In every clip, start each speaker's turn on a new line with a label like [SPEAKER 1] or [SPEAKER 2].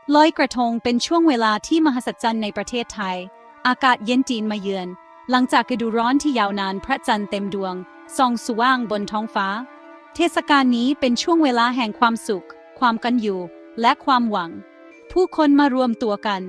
[SPEAKER 1] ลอยกระทงเป็นช่วงเวลาที่มหัศจรรย์ในประเทศไทยอากาศเย็นจีนมาเยือนหลังจากฤดูร้อนที่ยาวนานพระจันทร์เต็มดวงส่องสว่างบนท้องฟ้าเทศกาลนี้เป็นช่วงเวลาแห่งความสุขความกันอยู่และความหวังผู้คนมารวมตัวกัน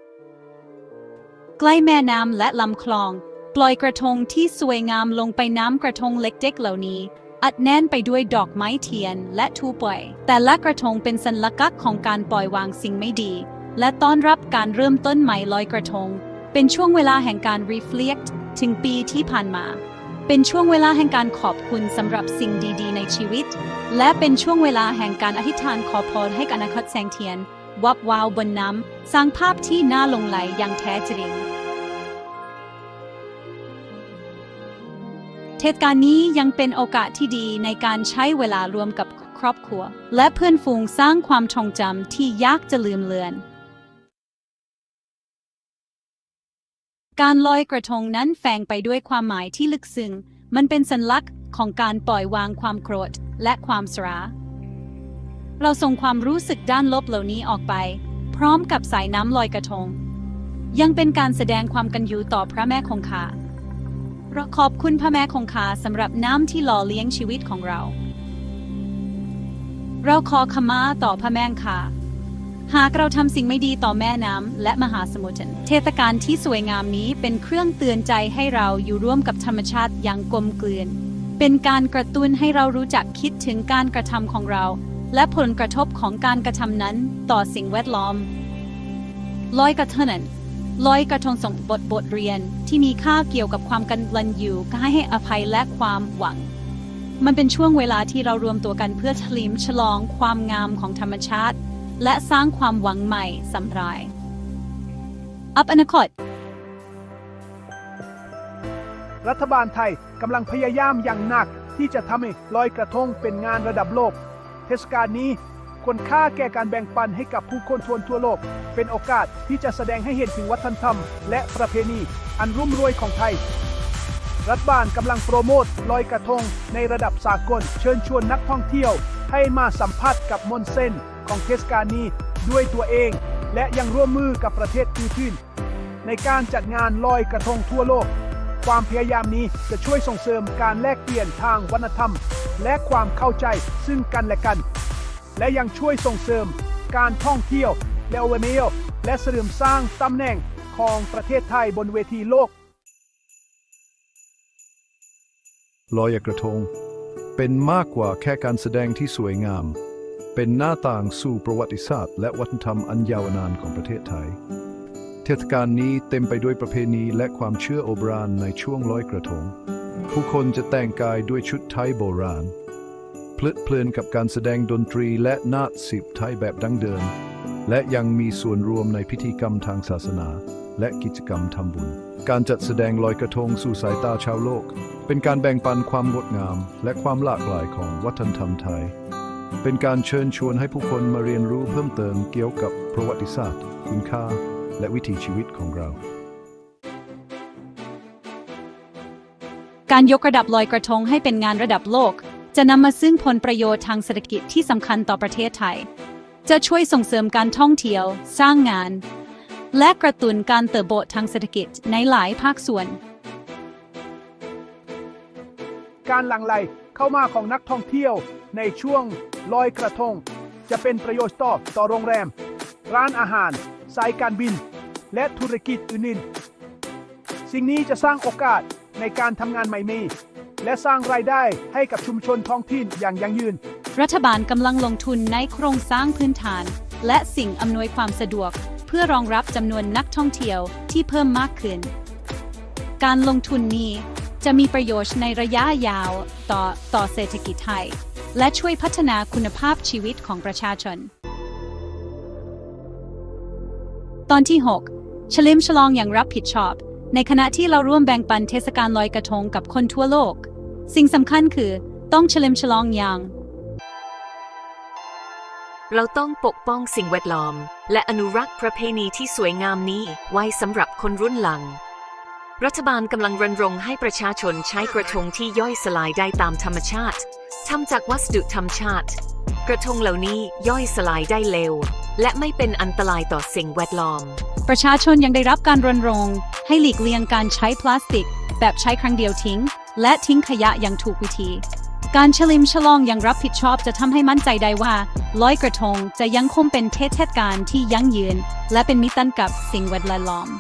[SPEAKER 1] ใกล้แม่น้ำและลำคลองปล่อยกระทงที่สวยงามลงไปน้ำกระทงเล็กๆเหล่านี้อัดแน่นไปด้วยดอกไม้เทียนและธูปปล่อยแต่ละกระทงเป็นสัญลักษณ์ของการปล่อยวางสิ่งไม่ดีและต้อนรับการเริ่มต้นใหม่ลอยกระทงเป็นช่วงเวลาแห่งการ reflect ถึงปีที่ผ่านมาเป็นช่วงเวลาแห่งการขอบคุณสำหรับสิ่งดีๆในชีวิตและเป็นช่วงเวลาแห่งการอธิษฐานขอพรให้อนาคตแสงเทียนวับวาวบนน้ำสร้างภาพที่น่าหลงใหลอย่างแท้จริงเทศกาลนี้ยังเป็นโอกาสที่ดีในการใช้เวลารวมกับครอบครัวและเพื่อนฝูงสร้างความทรงจำที่ยากจะลืมเลือนการลอยกระทงนั้นแฝงไปด้วยความหมายที่ลึกซึ้งมันเป็นสัญลักษณ์ของการปล่อยวางความโกรธและความสราเราส่งความรู้สึกด้านลบเหล่านี้ออกไปพร้อมกับสายน้ำลอยกระทงยังเป็นการแสดงความกันอยู่ต่อพระแม่คงคาเราขอบคุณพระแม่คงคาสำหรับน้ำที่หล่อเลี้ยงชีวิตของเราขอขมาต่อพระแม่คงคาหากเราทำสิ่งไม่ดีต่อแม่น้ำและมหาสมุทรเทศกาลที่สวยงามนี้เป็นเครื่องเตือนใจให้เราอยู่ร่วมกับธรรมชาติอย่างกลมกลืนเป็นการกระตุ้นให้เรารู้จักคิดถึงการกระทำของเราและผลกระทบของการกระทำนั้นต่อสิ่งแวดล้อมลอยกระทงส่งบทเรียนที่มีค่าเกี่ยวกับความกตัญญูให้อภัยและความหวังมันเป็นช่วงเวลาที่เรารวมตัวกันเพื่อเฉลิมฉลองความงามของธรรมชาติและสร้างความหวังใหม่สำหรับอนาคต
[SPEAKER 2] รัฐบาลไทยกำลังพยายามอย่างหนักที่จะทำให้ลอยกระทงเป็นงานระดับโลกเทศกาลนี้ควรค่าแก่การแบ่งปันให้กับผู้คนทั่วโลกเป็นโอกาสที่จะแสดงให้เห็นถึงวัฒนธรรมและประเพณีอันรุ่มรวยของไทยรัฐบาลกำลังโปรโมทลอยกระทงในระดับสากลเชิญชวนนักท่องเที่ยวให้มาสัมผัสกับมนต์เส้นของเทศกาลนี้ด้วยตัวเองและยังร่วมมือกับประเทศอื่นๆในการจัดงานลอยกระทงทั่วโลกความพยายามนี้จะช่วยส่งเสริมการแลกเปลี่ยนทางวัฒนธรรมและความเข้าใจซึ่งกันและกันและยังช่วยส่งเสริมการท่องเที่ยวและเสริมสร้างตำแหน่งของประเทศไทยบนเวทีโลก
[SPEAKER 3] ลอยกระทงเป็นมากกว่าแค่การแสดงที่สวยงามเป็นหน้าต่างสู่ประวัติศาสตร์และวัฒนธรรมอันยาวนานของประเทศไทยเทศกาลนี้เต็มไปด้วยประเพณีและความเชื่อโบราณในช่วงลอยกระทงผู้คนจะแต่งกายด้วยชุดไทยโบราณเพลิดเพลินกับการแสดงดนตรีและนาฏศิลป์ไทยแบบดั้งเดิมและยังมีส่วนรวมในพิธีกรรมทางศาสนาและกิจกรรมทำบุญการจัดแสดงลอยกระทงสู่สายตาชาวโลกเป็นการแบ่งปันความงดงามและความหลากหลายของวัฒนธรรมไทยเป็นการเชิญชวนให้ผู้คนมาเรียนรู้เพิ่มเติมเกี่ยวกับประวัติศาสตร์คุณค่าและวิถีชีวิตของเรา
[SPEAKER 1] การยกระดับลอยกระทงให้เป็นงานระดับโลกจะนำมาซึ่งผลประโยชน์ทางเศรษฐกิจที่สำคัญต่อประเทศไทยจะช่วยส่งเสริมการท่องเที่ยวสร้างงานและกระตุ้นการเติบโตทางเศรษฐกิจในหลายภาคส่วน
[SPEAKER 2] การหลั่งไหลเข้ามาของนักท่องเที่ยวในช่วงลอยกระทงจะเป็นประโยชน์ต่อโรงแรมร้านอาหารสายการบินและธุรกิจอื่นๆสิ่งนี้จะสร้างโอกาสในการทำงานใหม่ๆและสร้างรายได้ให้กับชุมชนท้องถิ่นอย่างยั่งยืน
[SPEAKER 1] รัฐบาลกำลังลงทุนในโครงสร้างพื้นฐานและสิ่งอำนวยความสะดวกเพื่อรองรับจำนวนนักท่องเที่ยวที่เพิ่มมากขึ้นการลงทุนนี้จะมีประโยชน์ในระยะยาวต่อเศรษฐกิจไทยและช่วยพัฒนาคุณภาพชีวิตของประชาชนตอนที่ 6 เฉลิมฉลองอย่างรับผิดชอบในขณะที่เราร่วมแบ่งปันเทศกาลลอยกระทงกับคนทั่วโลกสิ่งสำคัญคือต้องเฉลิมฉลองอย่าง
[SPEAKER 4] เราต้องปกป้องสิ่งแวดล้อมและอนุรักษ์ประเพณีที่สวยงามนี้ไว้สำหรับคนรุ่นหลังรัฐบาลกำลังรณรงค์ให้ประชาชนใช้กระทงที่ย่อยสลายได้ตามธรรมชาติทำจากวัสดุธรรมชาติกระทงเหล่านี้ย่อยสลายได้เร็วและไม่เป็นอันตรายต่อสิ่งแวดล้อม
[SPEAKER 1] ประชาชนยังได้รับการรณรงค์ให้หลีกเลี่ยงการใช้พลาสติกแบบใช้ครั้งเดียวทิ้งและทิ้งขยะอย่างถูกวิธีการเฉลิมฉลองอย่างรับผิดชอบจะทำให้มั่นใจได้ว่าลอยกระทงจะยังคงเป็นเทศกาลที่ยั่งยืนและเป็นมิตรกับสิ่งแวดล้อม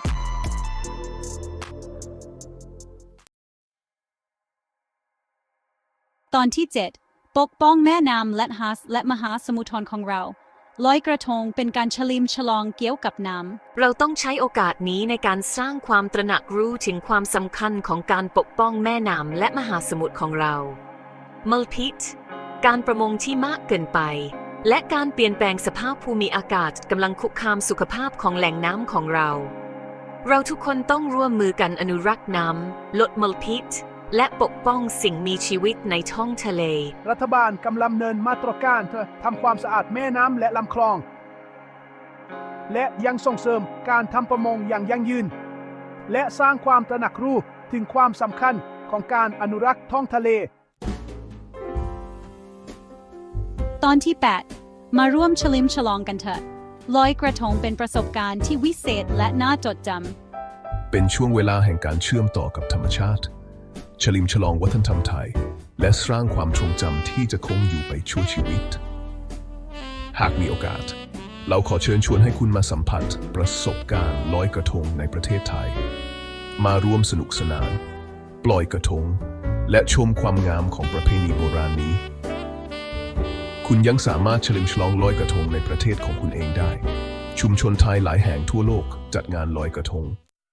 [SPEAKER 1] ตอนที่ 7 ปกป้องแม่น้ำและมหาสมุทรของเราลอยกระทงเป็นการเฉลิมฉลองเกี่ยวกับน้ำ
[SPEAKER 4] เราต้องใช้โอกาสนี้ในการสร้างความตระหนักรู้ถึงความสำคัญของการปกป้องแม่น้ำและมหาสมุทรของเรามลพิษการประมงที่มากเกินไปและการเปลี่ยนแปลงสภาพภูมิอากาศกำลังคุกคามสุขภาพของแหล่งน้ำของเราทุกคนต้องร่วมมือกันอนุรักษ์น้ำลดมลพิษและปกป้องสิ่งมีชีวิตในท้องทะเล
[SPEAKER 2] รัฐบาลกำลังดำเนินมาตรการเพื่อทำความสะอาดแม่น้ำและลำคลองและยังส่งเสริมการทำประมงอย่างยั่งยืนและสร้างความตระหนักรู้ถึงความสำคัญของการอนุรักษ์ท้องทะเล
[SPEAKER 1] ตอนที่ 8 มาร่วมเฉลิมฉลองกันเถอะลอยกระทงเป็นประสบการณ์ที่วิเศษและน่าจดจำ
[SPEAKER 3] เป็นช่วงเวลาแห่งการเชื่อมต่อกับธรรมชาติเฉลิมฉลองวัฒนธรรมไทยและสร้างความทรงจำที่จะคงอยู่ไปชั่วชีวิตหากมีโอกาสเราขอเชิญชวนให้คุณมาสัมผัสประสบการณ์ลอยกระทงในประเทศไทยมาร่วมสนุกสนานปล่อยกระทงและชมความงามของประเพณีโบราณนี้คุณยังสามารถเฉลิมฉลองลอยกระทงในประเทศของคุณเองได้ชุมชนไทยหลายแห่งทั่วโลกจัดงานลอยกระทง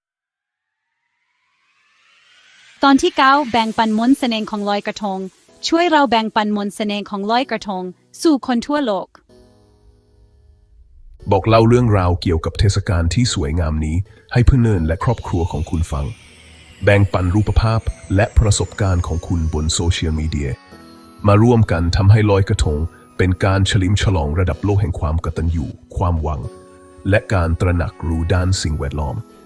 [SPEAKER 1] ตอนที่ 9 แบ่งปันมนต์เสน่ห์ของลอยกระทงช่วยเราแบ่งปันมนต์เสน่ห์ของลอยกระทงสู่คนทั่วโลก
[SPEAKER 3] บอกเล่าเรื่องราวเกี่ยวกับเทศกาลที่สวยงามนี้ให้เพื่อนๆและครอบครัวของคุณฟังแบ่งปันรูปภาพและประสบการณ์ของคุณบนโซเชียลมีเดียมาร่วมกันทำให้ลอยกระทงเป็นการเฉลิมฉลองระดับโลกแห่งความกตัญญูความหวังและการตระหนักรู้ด้านสิ่งแวดล้อม